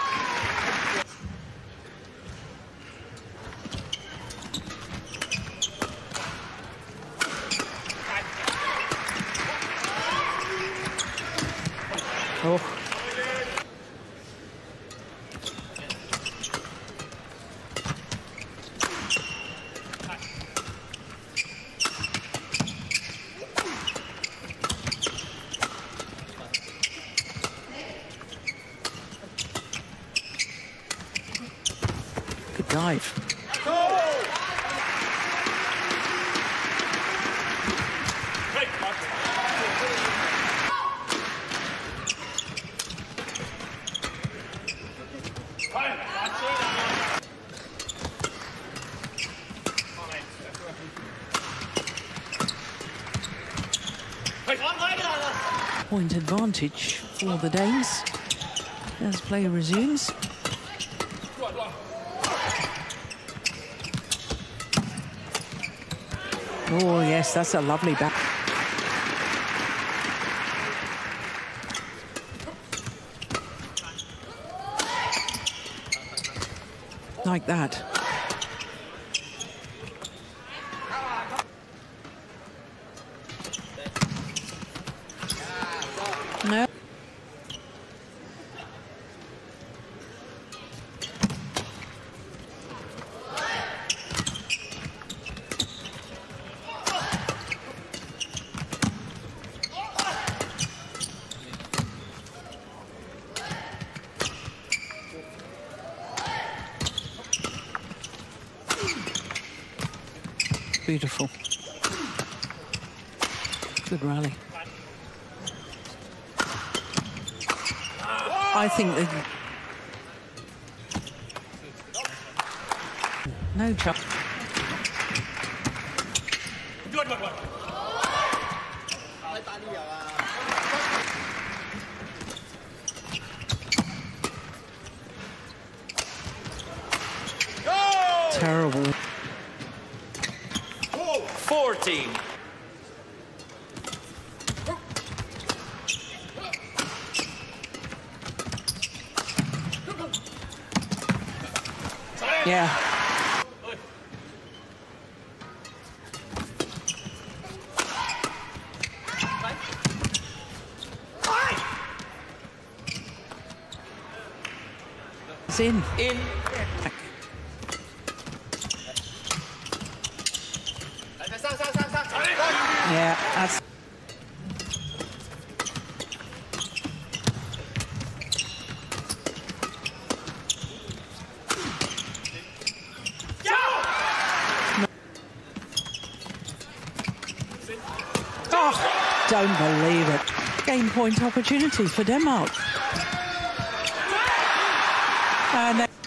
Oh. Good dive. Point advantage for the Danes as play resumes. Oh yes, that's a lovely back. Like that. No. Beautiful. Good rally. I think that no chance. Terrible. 14. Yeah. It's in. In. Yeah, that's... Oh, don't believe it. Game point opportunity for Denmark. And then...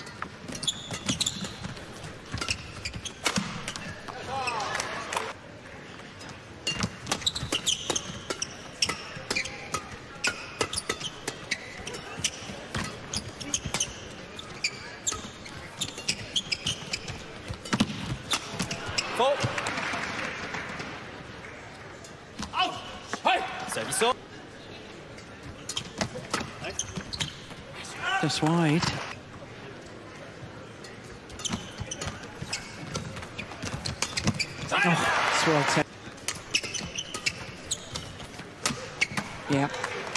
Just wide. Oh, it's well taken. Yeah.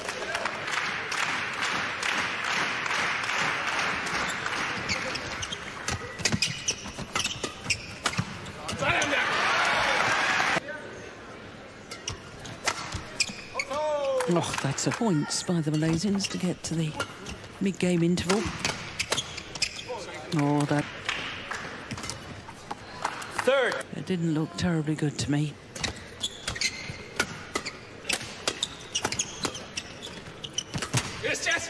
Oh, that's a points by the Malaysians to get to the mid-game interval. Oh, that... Third. It didn't look terribly good to me. Yes, yes.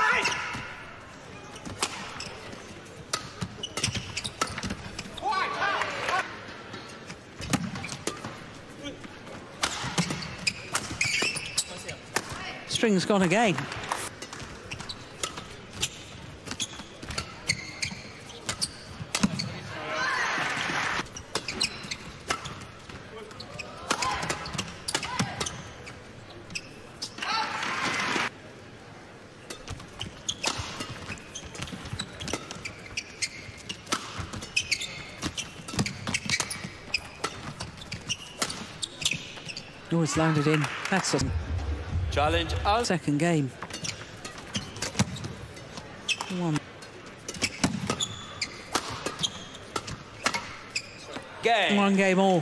String's gone again. Oh, it's landed in. That's a Challenge out. second game. Game. One game all.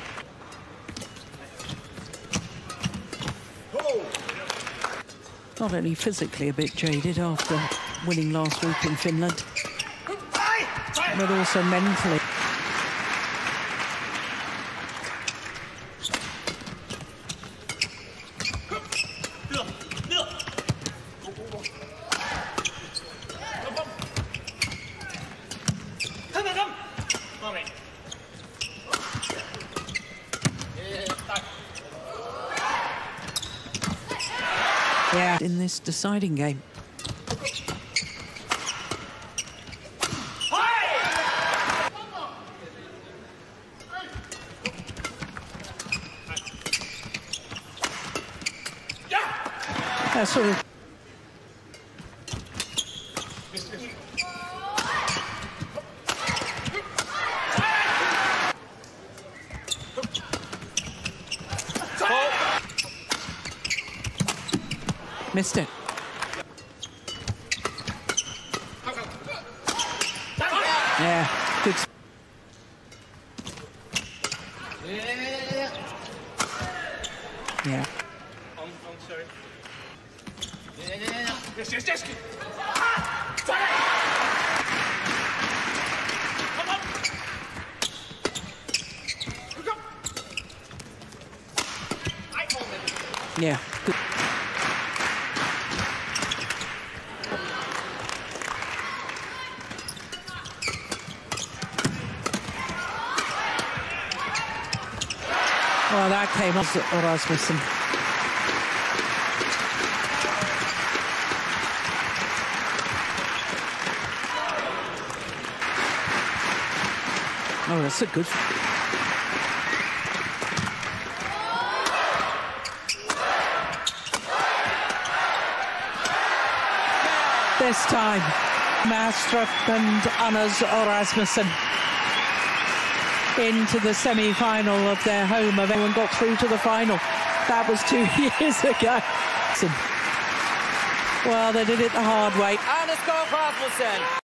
Not only physically a bit jaded after winning last week in Finland, but also mentally. Yeah, in this deciding game. Sort of. Missed it. Yeah, good. Yeah. Sorry. Yes. Yeah, good. Well, that came off Rasmussen. Oh, that's a good. This time, Maastrup and Anders Rasmussen into the semi-final of their home event and got through to the final. That was 2 years ago. Well, they did it the hard way. Anders Rasmussen.